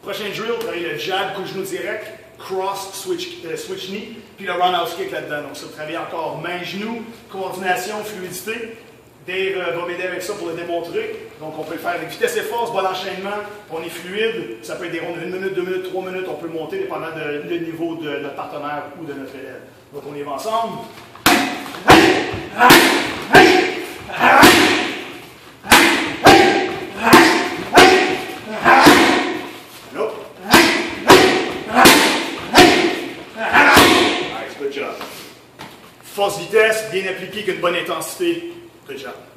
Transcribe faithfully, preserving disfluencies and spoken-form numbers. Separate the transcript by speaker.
Speaker 1: Prochain drill, travailler le jab, coup de genou direct, cross, switch, euh, switch knee, puis le roundhouse kick là-dedans. Donc ça, travailler encore main-genou, coordination, fluidité. Dave euh, va m'aider avec ça pour le démontrer. Donc on peut le faire avec vitesse et force, bon enchaînement, on est fluide. Ça peut être des rondes de une minute, deux minutes, trois minutes, on peut monter dépendant du niveau de notre partenaire ou de notre élève. Donc on y va ensemble. Nice, good job. Force vitesse, bien appliquée, avec une bonne intensité. Good job.